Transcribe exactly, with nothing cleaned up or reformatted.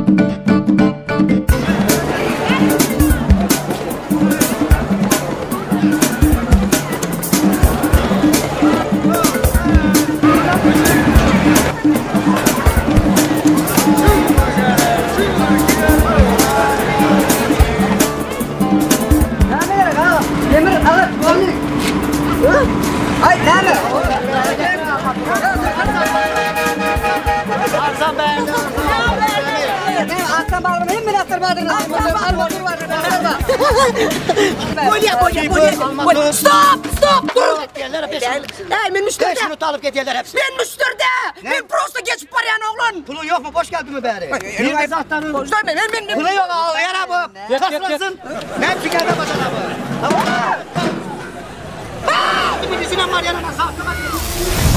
Ay nerede? Arzan beğendi. Aslan bağırma hem beni aslan bağırma. Aslan bağırma. Bolya bolya bolya. Stop stop dur. Yerlere peş. Değil ben müşterde. Şunu alıp get yerler hepsi. Ben müşterde. Ben prosta geçip parayan oğlan. Pulun yok mu? Boş geldi mi bari? Bir de zahtanın. Boş ben ben ben. Pulun yok al yara bu. Kaslasın. Ben çıkarda bacana bu. Tamam mı? Aa! Bir dizine var yanına sağ.